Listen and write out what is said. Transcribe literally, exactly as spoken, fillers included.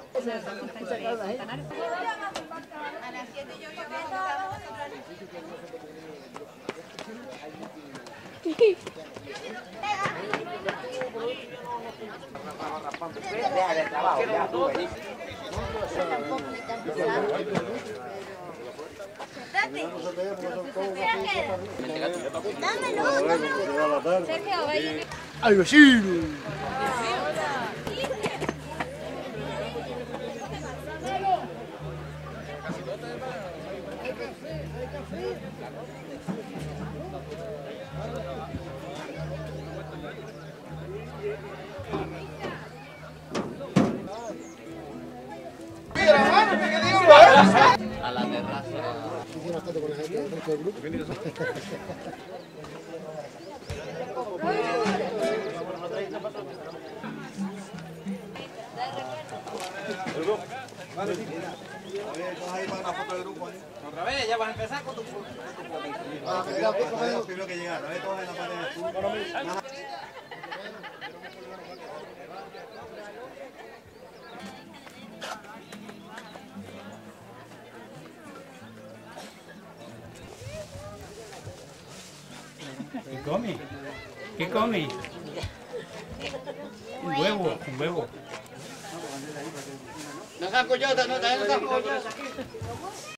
A las siete yo yo Deja de trabajo, ya tú venís. Dámelo. Sergio, vaya. ¡Ay, vecino! A la terraza. Con la gente del resto del grupo. Otra vez, ya vas a empezar con tu foto. Ah, primero que llegaron, ¿eh? Todos en la pared de azul. ¿Qué come? ¿Qué come? Un huevo, un huevo. No se han escuchado, no se han escuchado.